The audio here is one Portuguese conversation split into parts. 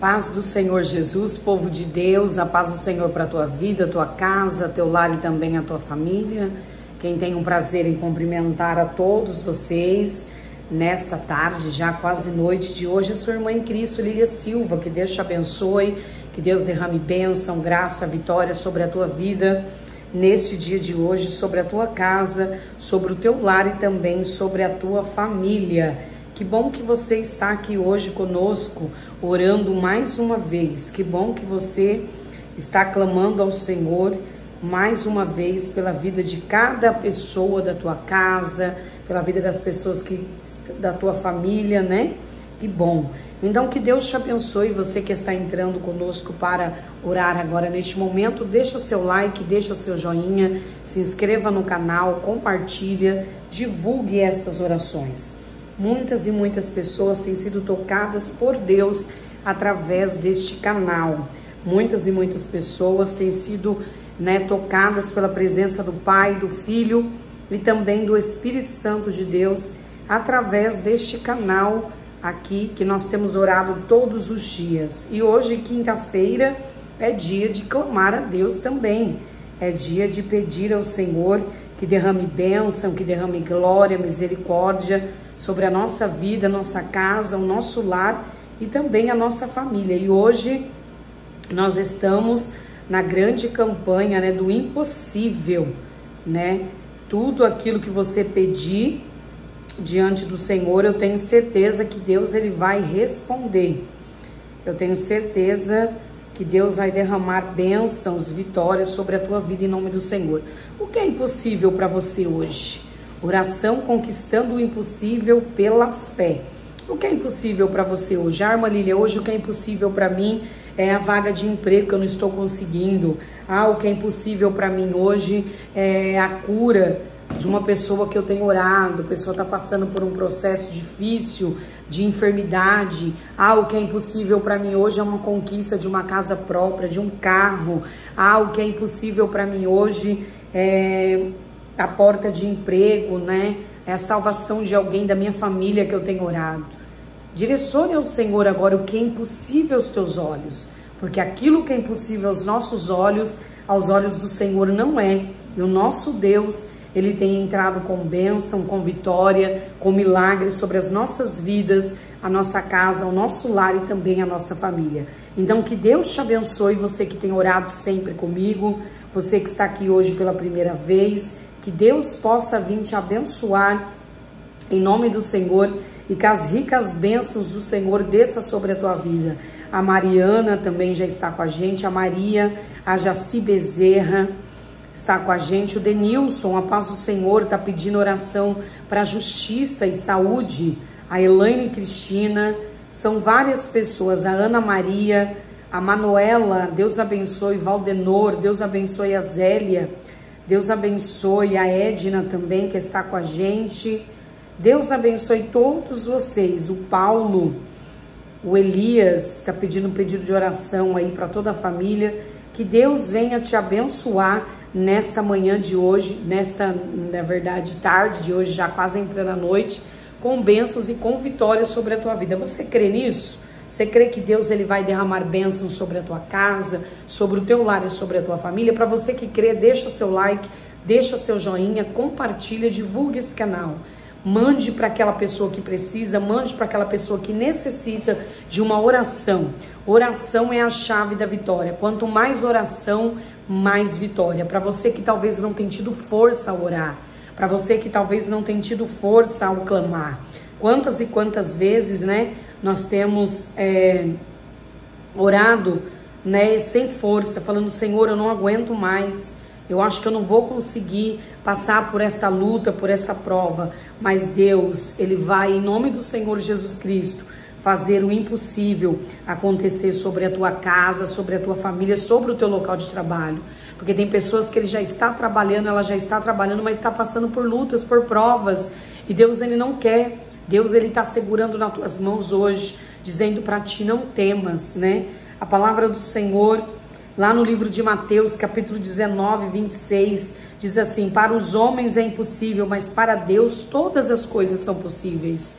Paz do Senhor Jesus, povo de Deus, a paz do Senhor para a tua vida, tua casa, teu lar e também a tua família. Quem tem um prazer em cumprimentar a todos vocês nesta tarde, já quase noite de hoje, é sua irmã em Cristo, Lília Silva. Que Deus te abençoe, que Deus derrame bênção, graça, vitória sobre a tua vida neste dia de hoje, sobre a tua casa, sobre o teu lar e também sobre a tua família. Que bom que você está aqui hoje conosco, orando mais uma vez. Que bom que você está clamando ao Senhor mais uma vez pela vida de cada pessoa da tua casa, pela vida das pessoas da tua família, né? Que bom. Então, que Deus te abençoe. Você que está entrando conosco para orar agora neste momento, deixa seu like, deixa seu joinha, se inscreva no canal, compartilha, divulgue estas orações. Muitas e muitas pessoas têm sido tocadas por Deus através deste canal. Muitas e muitas pessoas têm sido tocadas pela presença do Pai, do Filho e também do Espírito Santo de Deus através deste canal aqui que nós temos orado todos os dias. E hoje, quinta-feira, é dia de clamar a Deus também. É dia de pedir ao Senhor que derrame bênção, que derrame glória, misericórdia sobre a nossa vida, a nossa casa, o nosso lar e também a nossa família. E hoje nós estamos na grande campanha do impossível, Tudo aquilo que você pedir diante do Senhor, eu tenho certeza que Deus ele vai responder. Eu tenho certeza que Deus vai derramar bênçãos, vitórias sobre a tua vida em nome do Senhor. O que é impossível para você hoje? Oração conquistando o impossível pela fé. O que é impossível para você hoje? Irmã Lília, hoje o que é impossível para mim é a vaga de emprego que eu não estou conseguindo. O que é impossível para mim hoje é a cura de uma pessoa que eu tenho orado. A pessoa está passando por um processo difícil de enfermidade. O que é impossível para mim hoje é uma conquista de uma casa própria, de um carro. O que é impossível para mim hoje é a porta de emprego, É a salvação de alguém da minha família que eu tenho orado. Direcione ao Senhor agora o que é impossível aos teus olhos, porque aquilo que é impossível aos nossos olhos, aos olhos do Senhor não é. E o nosso Deus, ele tem entrado com bênção, com vitória, com milagres sobre as nossas vidas, a nossa casa, o nosso lar e também a nossa família. Então que Deus te abençoe, você que tem orado sempre comigo, você que está aqui hoje pela primeira vez, que Deus possa vir te abençoar em nome do Senhor e que as ricas bênçãos do Senhor desça sobre a tua vida. A Mariana também já está com a gente, a Maria, a Jaci Bezerra está com a gente, o Denilson, a paz do Senhor, está pedindo oração para justiça e saúde, a Elaine Cristina, são várias pessoas, a Ana Maria, a Manuela, Deus abençoe, Valdenor, Deus abençoe a Zélia, Deus abençoe a Edna também, que está com a gente. Deus abençoe todos vocês. O Paulo, o Elias, está pedindo um pedido de oração aí para toda a família. Que Deus venha te abençoar nesta manhã de hoje, na verdade, tarde de hoje, já quase entrando à noite, com bênçãos e com vitórias sobre a tua vida. Você crê nisso? Você crê que Deus ele vai derramar bênçãos sobre a tua casa, sobre o teu lar e sobre a tua família? Para você que crê, deixa seu like, deixa seu joinha, compartilha, divulgue esse canal. Mande para aquela pessoa que precisa, mande para aquela pessoa que necessita de uma oração. Oração é a chave da vitória. Quanto mais oração, mais vitória. Para você que talvez não tenha tido força ao orar, para você que talvez não tenha tido força ao clamar. Quantas e quantas vezes, nós temos orado, sem força, falando, Senhor, eu não aguento mais, eu acho que eu não vou conseguir passar por esta luta, por essa prova, mas Deus, ele vai, em nome do Senhor Jesus Cristo, fazer o impossível acontecer sobre a tua casa, sobre a tua família, sobre o teu local de trabalho, porque tem pessoas que ele já está trabalhando, ela já está trabalhando, mas está passando por lutas, por provas, e Deus, ele não quer. Deus, ele está segurando nas tuas mãos hoje, dizendo para ti, não temas, A palavra do Senhor, lá no livro de Mateus, capítulo 19, 26, diz assim, para os homens é impossível, mas para Deus todas as coisas são possíveis.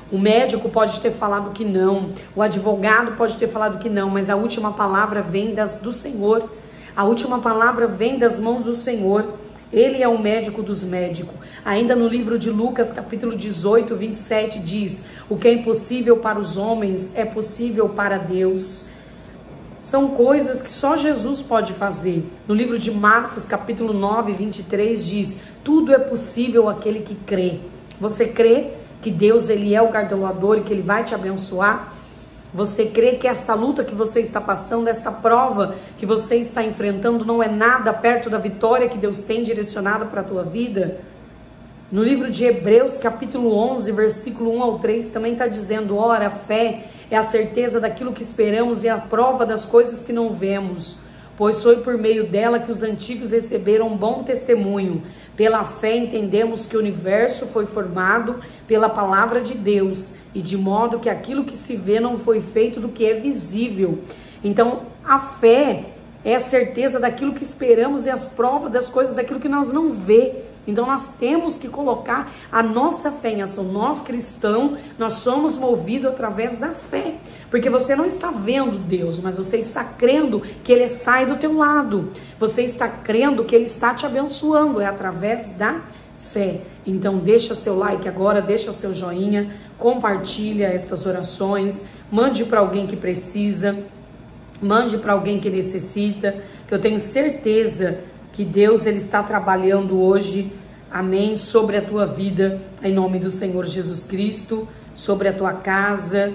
O médico pode ter falado que não, o advogado pode ter falado que não, mas a última palavra vem do Senhor. A última palavra vem das mãos do Senhor. Ele é o médico dos médicos. Ainda no livro de Lucas, capítulo 18, 27, diz: o que é impossível para os homens é possível para Deus. São coisas que só Jesus pode fazer. No livro de Marcos, capítulo 9, 23, diz: tudo é possível àquele que crê. Você crê que Deus, ele é o galardoador e que ele vai te abençoar? Você crê que esta luta que você está passando, esta prova que você está enfrentando não é nada perto da vitória que Deus tem direcionado para a tua vida? No livro de Hebreus, capítulo 11, versículo 1 ao 3, também está dizendo: ora, a fé é a certeza daquilo que esperamos e a prova das coisas que não vemos. Pois foi por meio dela que os antigos receberam um bom testemunho. Pela fé entendemos que o universo foi formado pela palavra de Deus, e de modo que aquilo que se vê não foi feito do que é visível. Então, a fé é a certeza daquilo que esperamos e as provas das coisas daquilo que nós não vê. Então nós temos que colocar a nossa fé em ação. Nós cristãos, nós somos movidos através da fé. Porque você não está vendo Deus, mas você está crendo que Ele sai do teu lado. Você está crendo que Ele está te abençoando. É através da fé. Então deixa seu like agora, deixa seu joinha, compartilha estas orações, mande para alguém que precisa, mande para alguém que necessita, que eu tenho certeza que Deus, ele está trabalhando hoje, amém, sobre a tua vida, em nome do Senhor Jesus Cristo, sobre a tua casa,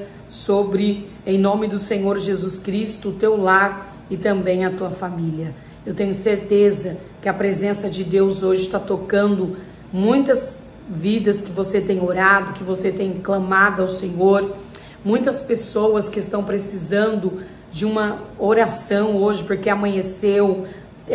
em nome do Senhor Jesus Cristo, o teu lar e também a tua família. Eu tenho certeza que a presença de Deus hoje está tocando muitas vidas que você tem orado, que você tem clamado ao Senhor, muitas pessoas que estão precisando de uma oração hoje, porque amanheceu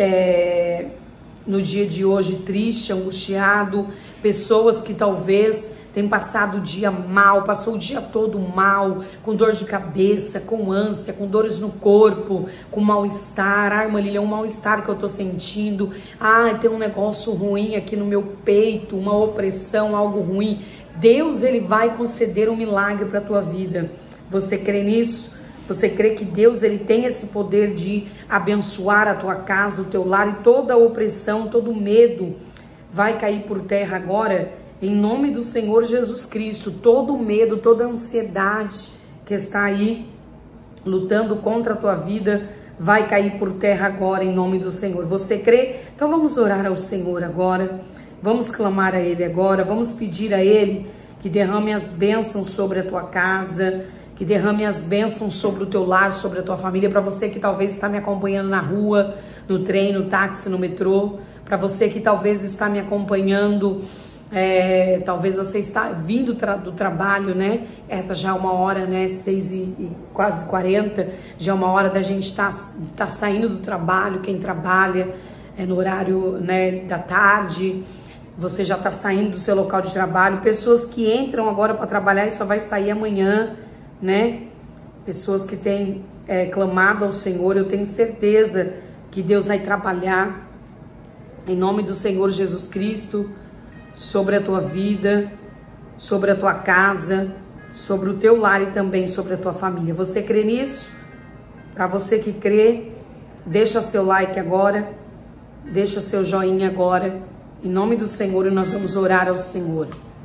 no dia de hoje triste, angustiado, pessoas que talvez tenham passado o dia mal, passou o dia todo mal, com dor de cabeça, com ânsia, com dores no corpo, com mal-estar. Ah, irmã Lília, é um mal-estar que eu tô sentindo. Ah, tem um negócio ruim aqui no meu peito, uma opressão, algo ruim. Deus, ele vai conceder um milagre para a tua vida. Você crê nisso? Você crê que Deus, ele tem esse poder de abençoar a tua casa, o teu lar, e toda a opressão, todo medo vai cair por terra agora, em nome do Senhor Jesus Cristo. Todo medo, toda ansiedade que está aí lutando contra a tua vida vai cair por terra agora, em nome do Senhor. Você crê? Então vamos orar ao Senhor agora, vamos clamar a Ele agora, vamos pedir a Ele que derrame as bênçãos sobre a tua casa, que derrame as bênçãos sobre o teu lar, sobre a tua família. Para você que talvez está me acompanhando na rua, no trem, no táxi, no metrô, para você que talvez está me acompanhando, talvez você está vindo do trabalho, né? Essa já é uma hora, né? 6h40, já é uma hora da gente tá saindo do trabalho. Quem trabalha no horário, né, da tarde, você já está saindo do seu local de trabalho. Pessoas que entram agora para trabalhar e só vai sair amanhã, né? Pessoas que têm clamado ao Senhor. Eu tenho certeza que Deus vai trabalhar em nome do Senhor Jesus Cristo sobre a tua vida, sobre a tua casa, sobre o teu lar e também sobre a tua família. Você crê nisso? Para você que crê, deixa seu like agora, deixa seu joinha agora, em nome do Senhor, e nós vamos orar ao Senhor.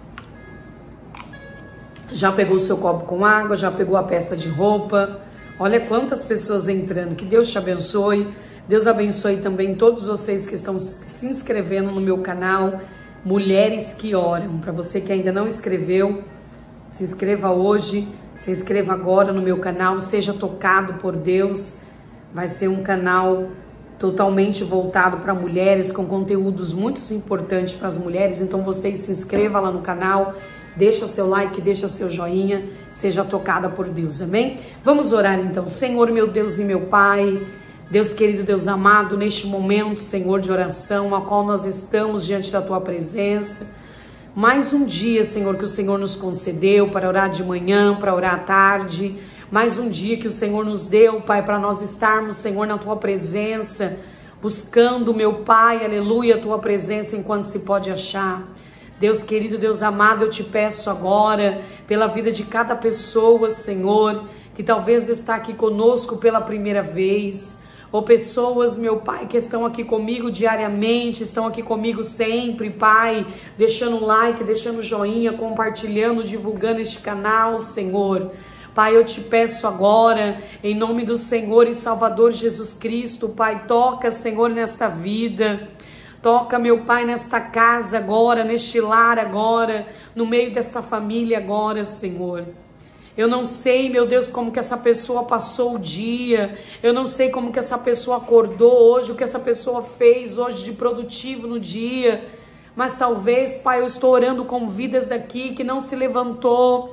Já pegou o seu copo com água, já pegou a peça de roupa. Olha quantas pessoas entrando. Que Deus te abençoe. Deus abençoe também todos vocês que estão se inscrevendo no meu canal Mulheres que Oram. Para você que ainda não inscreveu, se inscreva hoje, se inscreva agora no meu canal, seja tocado por Deus. Vai ser um canal totalmente voltado para mulheres, com conteúdos muito importantes para as mulheres. Então você se inscreva lá no canal, deixa seu like, deixa seu joinha, seja tocada por Deus, amém? Vamos orar então. Senhor, meu Deus e meu Pai, Deus querido, Deus amado, neste momento, Senhor, de oração, a qual nós estamos diante da Tua presença, mais um dia, Senhor, que o Senhor nos concedeu para orar de manhã, para orar à tarde, mais um dia que o Senhor nos deu, Pai, para nós estarmos, Senhor, na Tua presença, buscando, meu Pai, aleluia, a Tua presença enquanto se pode achar. Deus querido, Deus amado, eu te peço agora pela vida de cada pessoa, Senhor, que talvez está aqui conosco pela primeira vez, ou pessoas, meu Pai, que estão aqui comigo diariamente, estão aqui comigo sempre, Pai, deixando um like, deixando um joinha, compartilhando, divulgando este canal, Senhor. Pai, eu te peço agora, em nome do Senhor e Salvador Jesus Cristo, Pai, toca, Senhor, nesta vida. Toca, meu Pai, nesta casa agora, neste lar agora, no meio desta família agora, Senhor. Eu não sei, meu Deus, como que essa pessoa passou o dia. Eu não sei como que essa pessoa acordou hoje, o que essa pessoa fez hoje de produtivo no dia. Mas talvez, Pai, eu estou orando com vidas aqui que não se levantou,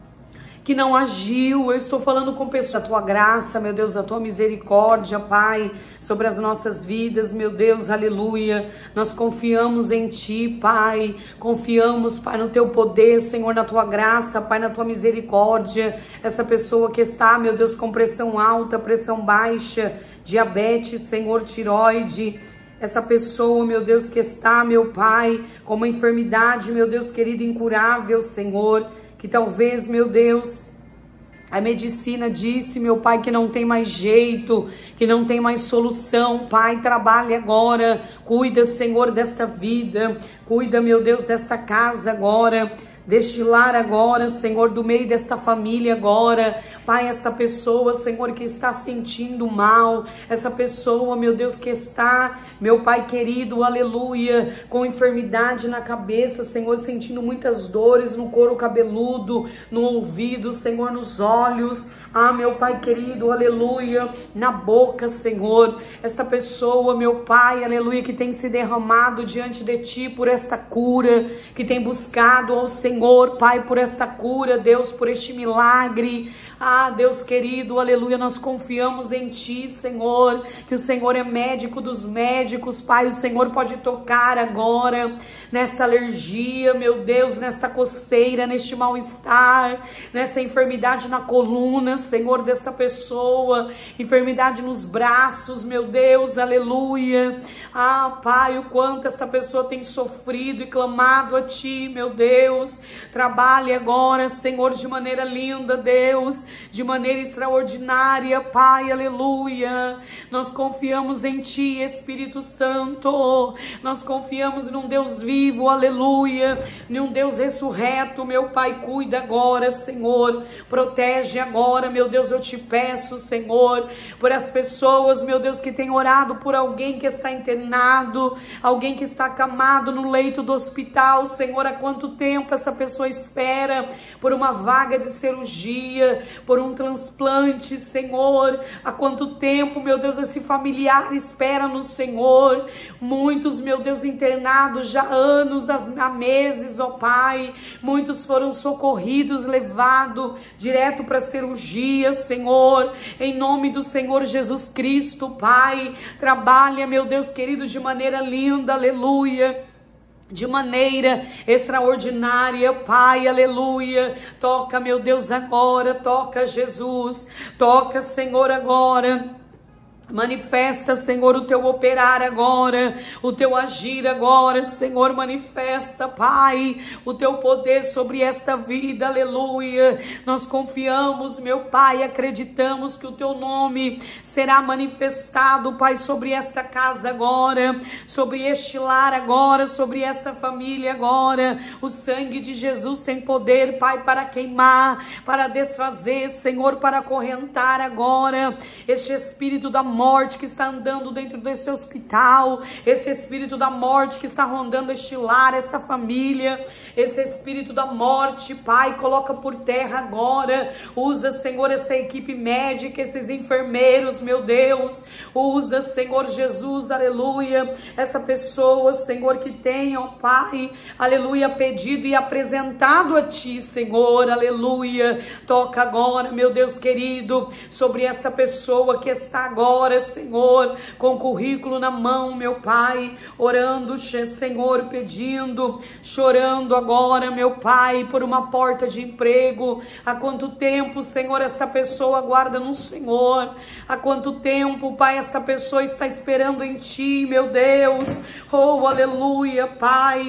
que não agiu. Eu estou falando com pessoas da tua graça, meu Deus, da tua misericórdia, Pai, sobre as nossas vidas, meu Deus, aleluia. Nós confiamos em ti, Pai, confiamos, Pai, no teu poder, Senhor, na tua graça, Pai, na tua misericórdia. Essa pessoa que está, meu Deus, com pressão alta, pressão baixa, diabetes, Senhor, tiroide, essa pessoa, meu Deus, que está, meu Pai, com uma enfermidade, meu Deus querido, incurável, Senhor, que talvez, meu Deus, a medicina disse, meu Pai, que não tem mais jeito, que não tem mais solução. Pai, trabalhe agora, cuida, Senhor, desta vida, cuida, meu Deus, desta casa agora, deste lar agora, Senhor, do meio desta família agora. Pai, esta pessoa, Senhor, que está sentindo mal, essa pessoa, meu Deus, que está, meu Pai querido, aleluia, com enfermidade na cabeça, Senhor, sentindo muitas dores no couro cabeludo, no ouvido, Senhor, nos olhos, meu Pai querido, aleluia, na boca, Senhor, esta pessoa, meu Pai, aleluia, que tem se derramado diante de Ti por esta cura, que tem buscado ao Senhor, Pai, por esta cura, Deus, por este milagre. Deus querido, aleluia, nós confiamos em Ti, Senhor, que o Senhor é médico dos médicos, Pai, o Senhor pode tocar agora nesta alergia, meu Deus, nesta coceira, neste mal-estar, nessa enfermidade na coluna, Senhor, desta pessoa, enfermidade nos braços, meu Deus, aleluia. Pai, o quanto esta pessoa tem sofrido e clamado a Ti, meu Deus, trabalhe agora, Senhor, de maneira linda, Deus, de maneira extraordinária, Pai, aleluia. Nós confiamos em Ti, Espírito Santo, nós confiamos num Deus vivo, aleluia, num Deus ressurreto, meu Pai, cuida agora, Senhor, protege agora, meu Deus, eu te peço, Senhor, por as pessoas, meu Deus, que têm orado por alguém que está internado, alguém que está acamado no leito do hospital, Senhor, há quanto tempo essa pessoa espera por uma vaga de cirurgia, por um transplante, Senhor, há quanto tempo, meu Deus, esse familiar espera no Senhor, muitos, meu Deus, internados já há anos, há meses, ó Pai, muitos foram socorridos, levados direto para cirurgia, Senhor, em nome do Senhor Jesus Cristo, Pai, trabalha, meu Deus querido, de maneira linda, aleluia, de maneira extraordinária, Pai, aleluia. Toca, meu Deus, agora, toca, Jesus, toca, Senhor, agora. Manifesta, Senhor, o teu operar agora, o teu agir agora, Senhor, manifesta, Pai, o teu poder sobre esta vida, aleluia. Nós confiamos, meu Pai, acreditamos que o teu nome será manifestado, Pai, sobre esta casa agora, sobre este lar agora, sobre esta família agora. O sangue de Jesus tem poder, Pai, para queimar, para desfazer, Senhor, para acorrentar agora este espírito da morte que está andando dentro desse hospital, esse espírito da morte que está rondando este lar, esta família, esse espírito da morte, Pai, coloca por terra agora, usa, Senhor, essa equipe médica, esses enfermeiros, meu Deus, usa, Senhor Jesus, aleluia, essa pessoa, Senhor, que tenha, ó Pai, aleluia, pedido e apresentado a Ti, Senhor, aleluia, toca agora, meu Deus querido, sobre esta pessoa que está agora, Senhor, com o currículo na mão, meu Pai, orando, Senhor, pedindo, chorando agora, meu Pai, por uma porta de emprego. Há quanto tempo, Senhor, esta pessoa aguarda no Senhor? Há quanto tempo, Pai, esta pessoa está esperando em Ti, meu Deus? Oh, aleluia, Pai.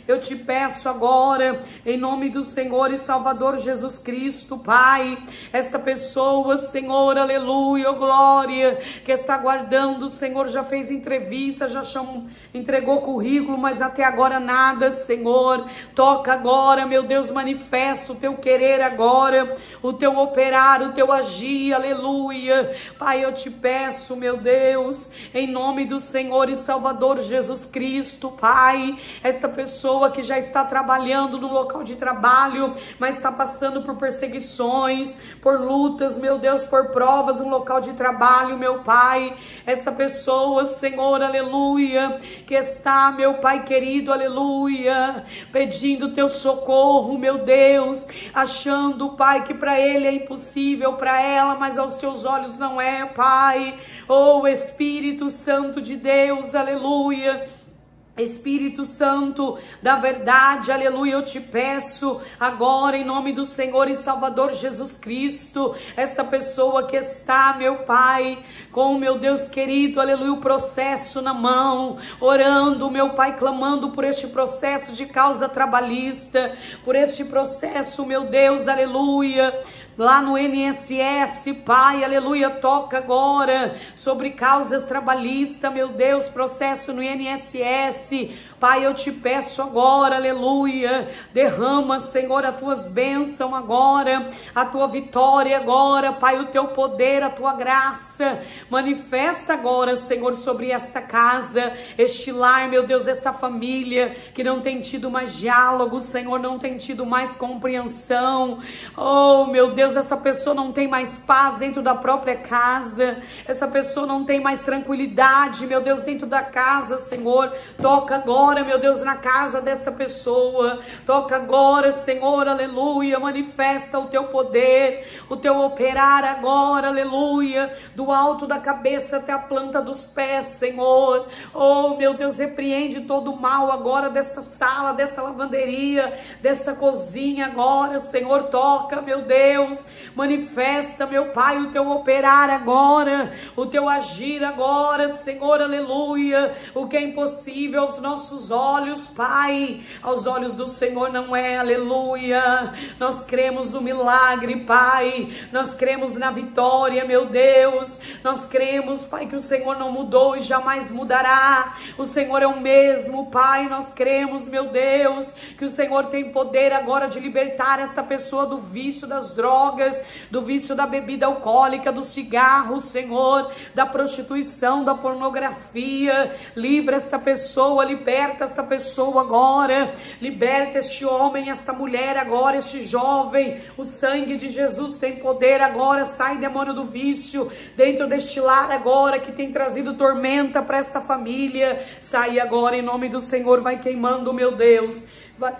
Eu te peço agora, em nome do Senhor e Salvador Jesus Cristo, Pai, esta pessoa, Senhor, aleluia, oh glória, que está aguardando, Senhor, já fez entrevista, já entregou currículo, mas até agora nada, Senhor. Toca agora, meu Deus, manifesta o teu querer agora, o teu operar, o teu agir, aleluia. Pai, eu te peço, meu Deus, em nome do Senhor e Salvador Jesus Cristo, Pai, esta pessoa que já está trabalhando no local de trabalho, mas está passando por perseguições, por lutas, meu Deus, por provas no local de trabalho, meu Pai, esta pessoa, Senhor, aleluia, que está, meu Pai querido, aleluia, pedindo teu socorro, meu Deus, achando, Pai, que para ele é impossível, para ela, mas aos teus olhos não é, Pai. Oh, Espírito Santo de Deus, aleluia, Espírito Santo da verdade, aleluia, eu te peço agora em nome do Senhor e Salvador Jesus Cristo, esta pessoa que está, meu Pai, com meu Deus querido, aleluia, o processo na mão, orando, meu Pai, clamando por este processo de causa trabalhista, por este processo, meu Deus, aleluia, lá no INSS, Pai, aleluia, toca agora sobre causas trabalhistas, meu Deus, processo no INSS, Pai, eu te peço agora, aleluia, derrama, Senhor, as tuas bênçãos agora, a tua vitória agora, Pai, o teu poder, a tua graça, manifesta agora, Senhor, sobre esta casa, este lar, meu Deus, esta família, que não tem tido mais diálogo, Senhor, não tem tido mais compreensão, oh, meu Deus, essa pessoa não tem mais paz dentro da própria casa, essa pessoa não tem mais tranquilidade, meu Deus, dentro da casa, Senhor, toca agora, meu Deus, na casa desta pessoa, toca agora, Senhor, aleluia, manifesta o teu poder, o teu operar agora, aleluia, do alto da cabeça até a planta dos pés, Senhor, oh, meu Deus, repreende todo o mal agora desta sala, desta lavanderia, desta cozinha agora, Senhor, toca, meu Deus, manifesta, meu Pai, o teu operar agora, o teu agir agora, Senhor, aleluia, o que é impossível aos nossos olhos, Pai, aos olhos do Senhor não é, aleluia, nós cremos no milagre, Pai, nós cremos na vitória, meu Deus, nós cremos, Pai, que o Senhor não mudou e jamais mudará, o Senhor é o mesmo, Pai, nós cremos, meu Deus, que o Senhor tem poder agora de libertar esta pessoa do vício das drogas, do vício da bebida alcoólica, do cigarro, Senhor, da prostituição, da pornografia, livra esta pessoa, liberta esta pessoa agora, liberta este homem, esta mulher agora, este jovem, o sangue de Jesus tem poder agora, sai demônio do vício, dentro deste lar agora, que tem trazido tormenta para esta família, sai agora em nome do Senhor, vai queimando, meu Deus, vai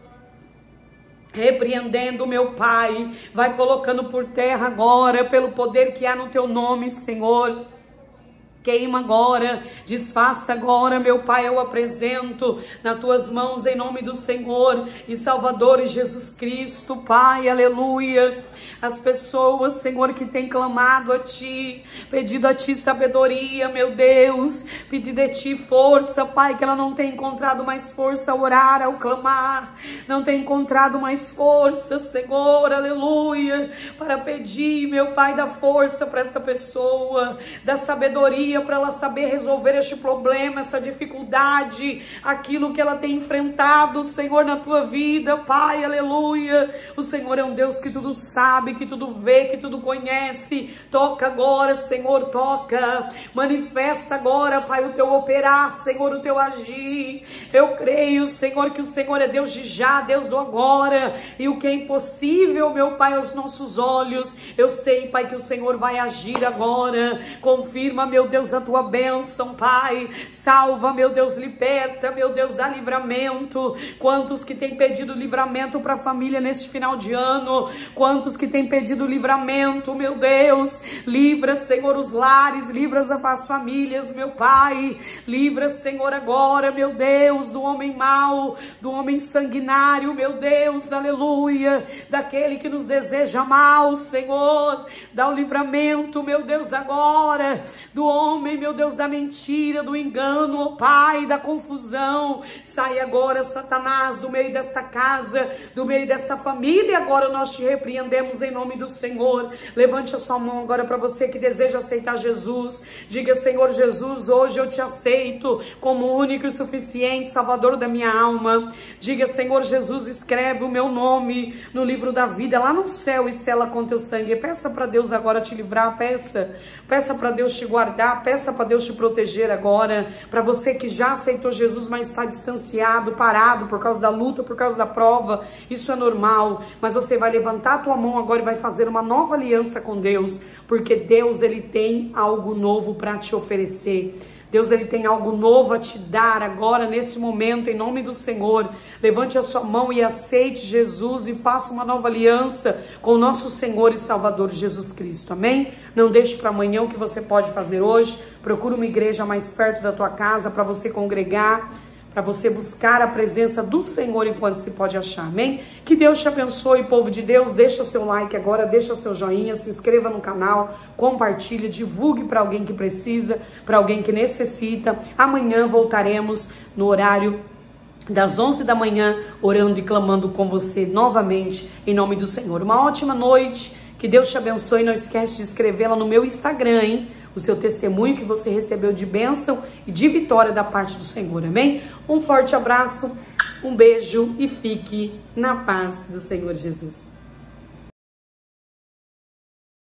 repreendendo, meu Pai, vai colocando por terra agora, pelo poder que há no teu nome, Senhor, queima agora, desfaça agora, meu Pai, eu apresento nas tuas mãos em nome do Senhor e Salvador Jesus Cristo, Pai, aleluia, as pessoas, Senhor, que têm clamado a Ti, pedido a Ti sabedoria, meu Deus, pedido a Ti força, Pai, que ela não tem encontrado mais força a orar, ao clamar, não tem encontrado mais força, Senhor, aleluia, para pedir, meu Pai, dá força para esta pessoa, dá sabedoria para ela saber resolver este problema, essa dificuldade, aquilo que ela tem enfrentado, Senhor, na tua vida, Pai, aleluia, o Senhor é um Deus que tudo sabe, que tudo vê, que tudo conhece, toca agora, Senhor, toca, manifesta agora, Pai, o teu operar, Senhor, o teu agir, eu creio, Senhor, que o Senhor é Deus de já, Deus do agora, e o que é impossível, meu Pai, aos nossos olhos, eu sei, Pai, que o Senhor vai agir agora, confirma, meu Deus, a tua bênção, Pai, salva, meu Deus, liberta, meu Deus, dá livramento, quantos que têm pedido livramento para a família neste final de ano, quantos que têm tem pedido livramento, meu Deus. Livra, Senhor, os lares, livra as famílias, meu Pai. Livra, Senhor, agora, meu Deus, do homem mau, do homem sanguinário, meu Deus, aleluia. Daquele que nos deseja mal, Senhor. Dá o livramento, meu Deus, agora. Do homem, meu Deus, da mentira, do engano, ó Pai, da confusão. Sai agora, Satanás, do meio desta casa, do meio desta família. Agora nós te repreendemos em nome do Senhor. Levante a sua mão agora para você que deseja aceitar Jesus. Diga: Senhor Jesus, hoje eu te aceito como único e suficiente Salvador da minha alma. Diga: Senhor Jesus, escreve o meu nome no livro da vida lá no céu e sela com teu sangue. Peça para Deus agora te livrar, peça para Deus te guardar, peça para Deus te proteger agora. Para você que já aceitou Jesus, mas está distanciado, parado por causa da luta, por causa da prova, isso é normal, mas você vai levantar a tua mão agora e vai fazer uma nova aliança com Deus, porque Deus, ele tem algo novo para te oferecer. Deus, ele tem algo novo a te dar agora, nesse momento, em nome do Senhor. Levante a sua mão e aceite Jesus e faça uma nova aliança com o nosso Senhor e Salvador Jesus Cristo, amém? Não deixe para amanhã o que você pode fazer hoje. Procura uma igreja mais perto da tua casa para você congregar, para você buscar a presença do Senhor enquanto se pode achar, amém? Que Deus te abençoe, povo de Deus. Deixa seu like agora, deixa seu joinha, se inscreva no canal, compartilhe, divulgue para alguém que precisa, para alguém que necessita. Amanhã voltaremos no horário das 11 da manhã, orando e clamando com você novamente, em nome do Senhor. Uma ótima noite, que Deus te abençoe. Não esquece de escrevê-la no meu Instagram, hein? O seu testemunho que você recebeu de bênção e de vitória da parte do Senhor, amém? Um forte abraço, um beijo e fique na paz do Senhor Jesus.